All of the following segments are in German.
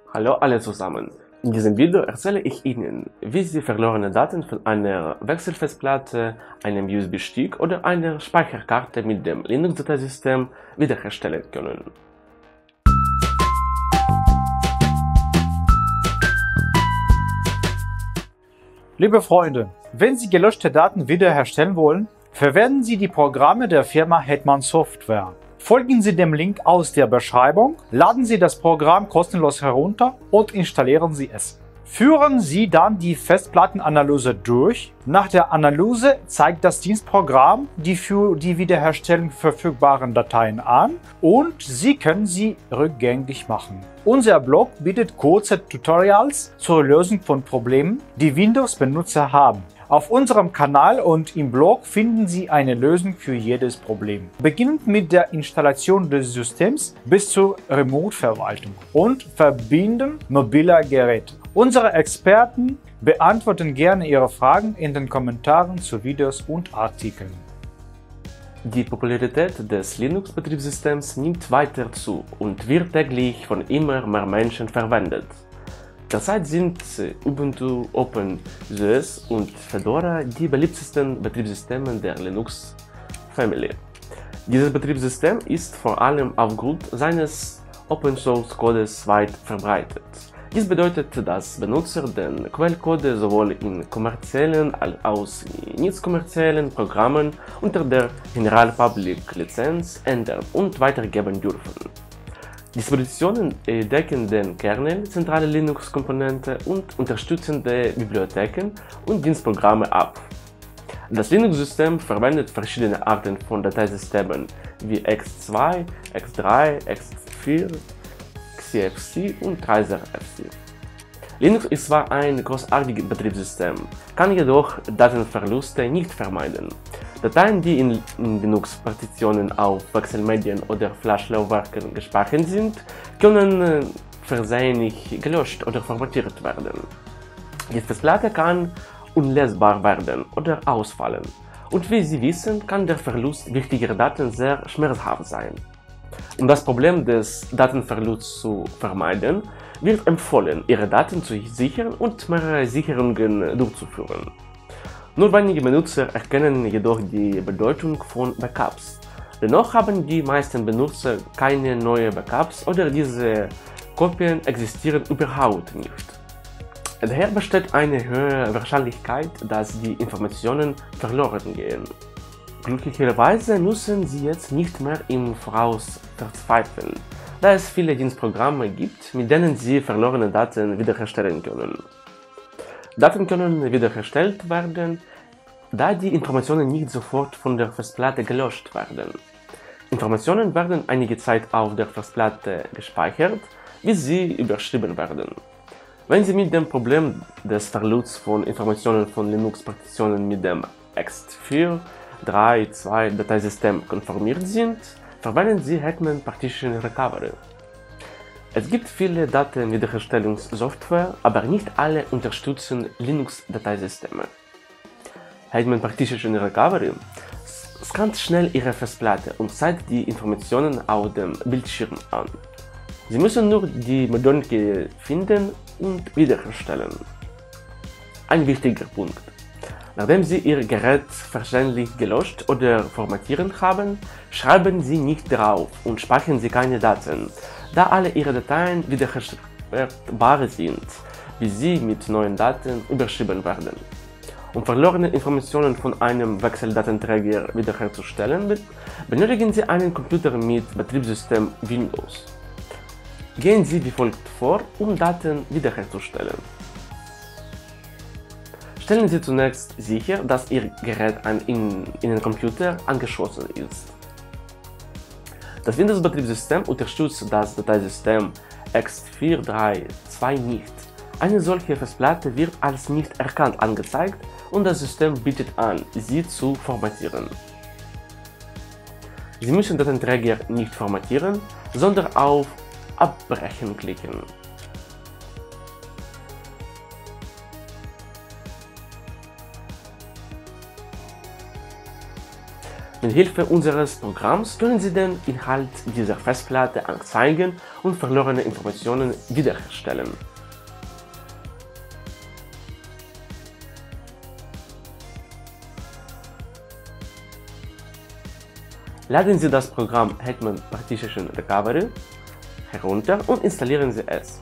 Hallo alle zusammen. In diesem Video erzähle ich Ihnen, wie Sie verlorene Daten von einer Wechselfestplatte, einem USB-Stick oder einer Speicherkarte mit dem Linux-Dateisystem wiederherstellen können. Liebe Freunde, wenn Sie gelöschte Daten wiederherstellen wollen, verwenden Sie die Programme der Firma Hetman Software. Folgen Sie dem Link aus der Beschreibung, laden Sie das Programm kostenlos herunter und installieren Sie es. Führen Sie dann die Festplattenanalyse durch. Nach der Analyse zeigt das Dienstprogramm die für die Wiederherstellung verfügbaren Dateien an und Sie können sie rückgängig machen. Unser Blog bietet kurze Tutorials zur Lösung von Problemen, die Windows-Benutzer haben. Auf unserem Kanal und im Blog finden Sie eine Lösung für jedes Problem. Beginnend mit der Installation des Systems bis zur Remote-Verwaltung und Verbinden mobiler Geräte. Unsere Experten beantworten gerne Ihre Fragen in den Kommentaren zu Videos und Artikeln. Die Popularität des Linux-Betriebssystems nimmt weiter zu und wird täglich von immer mehr Menschen verwendet. Derzeit sind Ubuntu, OpenSUSE und Fedora die beliebtesten Betriebssysteme der Linux-Family. Dieses Betriebssystem ist vor allem aufgrund seines Open-Source-Codes weit verbreitet. Dies bedeutet, dass Benutzer den Quellcode sowohl in kommerziellen als auch in nicht kommerziellen Programmen unter der General Public Lizenz ändern und weitergeben dürfen. Distributionen decken den Kernel, zentrale Linux-Komponente und unterstützende Bibliotheken und Dienstprogramme ab. Das Linux-System verwendet verschiedene Arten von Dateisystemen wie x2, x3, x4, XFCE und Reiser-FC. Linux ist zwar ein großartiges Betriebssystem, kann jedoch Datenverluste nicht vermeiden. Dateien, die in Linux-Partitionen auf Wechselmedien oder Flash-Laufwerken gespeichert sind, können versehentlich gelöscht oder formatiert werden. Die Festplatte kann unlesbar werden oder ausfallen, und wie Sie wissen, kann der Verlust wichtiger Daten sehr schmerzhaft sein. Um das Problem des Datenverlusts zu vermeiden, wird empfohlen, Ihre Daten zu sichern und mehrere Sicherungen durchzuführen. Nur wenige Benutzer erkennen jedoch die Bedeutung von Backups. Dennoch haben die meisten Benutzer keine neuen Backups oder diese Kopien existieren überhaupt nicht. Daher besteht eine hohe Wahrscheinlichkeit, dass die Informationen verloren gehen. Glücklicherweise müssen Sie jetzt nicht mehr im Voraus verzweifeln, da es viele Dienstprogramme gibt, mit denen Sie verlorene Daten wiederherstellen können. Daten können wiederhergestellt werden, da die Informationen nicht sofort von der Festplatte gelöscht werden. Informationen werden einige Zeit auf der Festplatte gespeichert, bis sie überschrieben werden. Wenn Sie mit dem Problem des Verlusts von Informationen von Linux-Partitionen mit dem x4.3.2 Dateisystem konformiert sind, verwenden Sie Hetman Partition Recovery. Es gibt viele Datenwiederherstellungssoftware, aber nicht alle unterstützen Linux-Dateisysteme. Hetman Partition Recovery scannt schnell Ihre Festplatte und zeigt die Informationen auf dem Bildschirm an. Sie müssen nur die Modulke finden und wiederherstellen. Ein wichtiger Punkt: Nachdem Sie Ihr Gerät versehentlich gelöscht oder formatiert haben, schreiben Sie nicht drauf und speichern Sie keine Daten, da alle Ihre Dateien wiederherstellbar sind, bis sie mit neuen Daten überschrieben werden. Um verlorene Informationen von einem Wechseldatenträger wiederherzustellen, benötigen Sie einen Computer mit Betriebssystem Windows. Gehen Sie wie folgt vor, um Daten wiederherzustellen. Stellen Sie zunächst sicher, dass Ihr Gerät an Ihren Computer angeschlossen ist. Das Windows-Betriebssystem unterstützt das Dateisystem x4.3.2 nicht. Eine solche Festplatte wird als nicht erkannt angezeigt und das System bietet an, sie zu formatieren. Sie müssen den Datenträger nicht formatieren, sondern auf Abbrechen klicken. Mit Hilfe unseres Programms können Sie den Inhalt dieser Festplatte anzeigen und verlorene Informationen wiederherstellen. Laden Sie das Programm Hetman Partition Recovery herunter und installieren Sie es.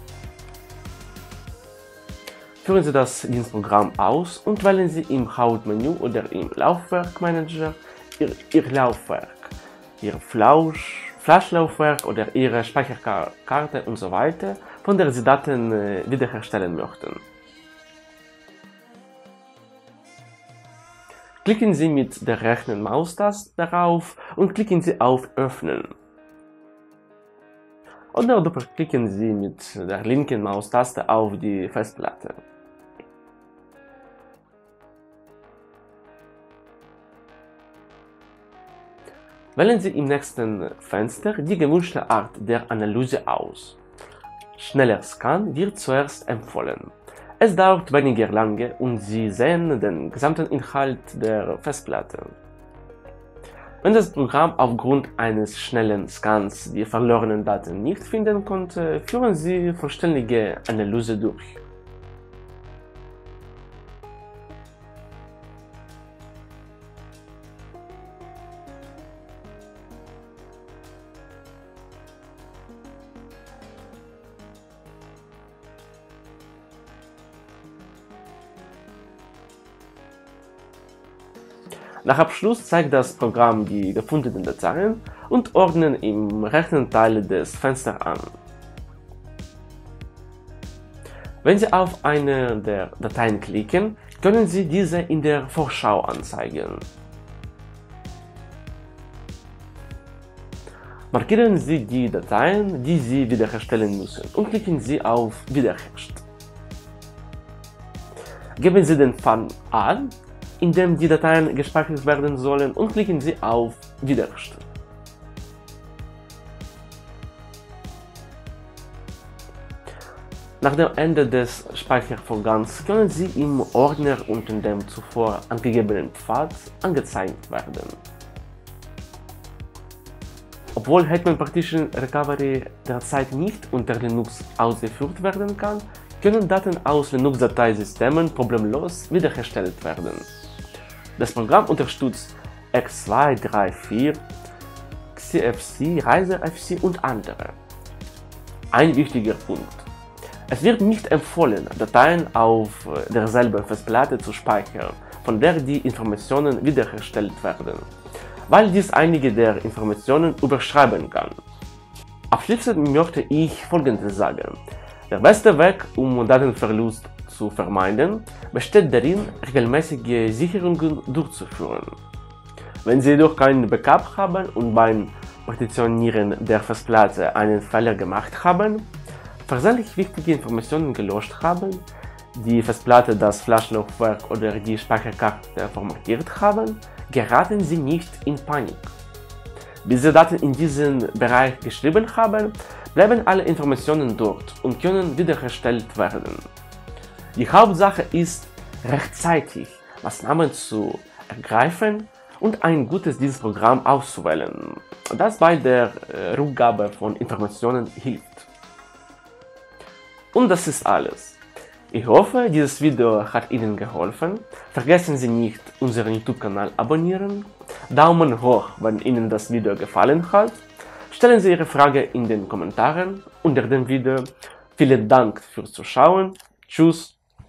Führen Sie das Dienstprogramm aus und wählen Sie im Hauptmenü oder im Laufwerkmanager Ihr Laufwerk, Ihr Flashlaufwerk oder Ihre Speicherkarte usw., von der Sie Daten wiederherstellen möchten. Klicken Sie mit der rechten Maustaste darauf und klicken Sie auf Öffnen. Oder doppelklicken Sie mit der linken Maustaste auf die Festplatte. Wählen Sie im nächsten Fenster die gewünschte Art der Analyse aus. Schneller Scan wird zuerst empfohlen. Es dauert weniger lange und Sie sehen den gesamten Inhalt der Festplatte. Wenn das Programm aufgrund eines schnellen Scans die verlorenen Daten nicht finden konnte, führen Sie vollständige Analyse durch. Nach Abschluss zeigt das Programm die gefundenen Dateien und ordnet im rechten Teil des Fensters an. Wenn Sie auf eine der Dateien klicken, können Sie diese in der Vorschau anzeigen. Markieren Sie die Dateien, die Sie wiederherstellen müssen, und klicken Sie auf Wiederherstellen. Geben Sie den Pfad an, in dem die Dateien gespeichert werden sollen, und klicken Sie auf Wiederherstellen. Nach dem Ende des Speichervorgangs können Sie im Ordner unter dem zuvor angegebenen Pfad angezeigt werden. Obwohl Hetman Partition Recovery derzeit nicht unter Linux ausgeführt werden kann, können Daten aus Linux-Dateisystemen problemlos wiederhergestellt werden. Das Programm unterstützt X2, 3, 4, XFCE, ReiserFC und andere. Ein wichtiger Punkt: Es wird nicht empfohlen, Dateien auf derselben Festplatte zu speichern, von der die Informationen wiederhergestellt werden, weil dies einige der Informationen überschreiben kann. Abschließend möchte ich Folgendes sagen: Der beste Weg, um Datenverlust zu vermeiden, besteht darin, regelmäßige Sicherungen durchzuführen. Wenn Sie jedoch kein Backup haben und beim Partitionieren der Festplatte einen Fehler gemacht haben, versehentlich wichtige Informationen gelöscht haben, die Festplatte, das Flashlaufwerk oder die Speicherkarte formatiert haben, geraten Sie nicht in Panik. Bis Sie Daten in diesen Bereich geschrieben haben, bleiben alle Informationen dort und können wiederhergestellt werden. Die Hauptsache ist, rechtzeitig Maßnahmen zu ergreifen und ein gutes Dienstprogramm auszuwählen, das bei der Rückgabe von Informationen hilft. Und das ist alles. Ich hoffe, dieses Video hat Ihnen geholfen. Vergessen Sie nicht, unseren YouTube-Kanal abonnieren, Daumen hoch, wenn Ihnen das Video gefallen hat, stellen Sie Ihre Frage in den Kommentaren unter dem Video. Vielen Dank fürs Zuschauen. Tschüss.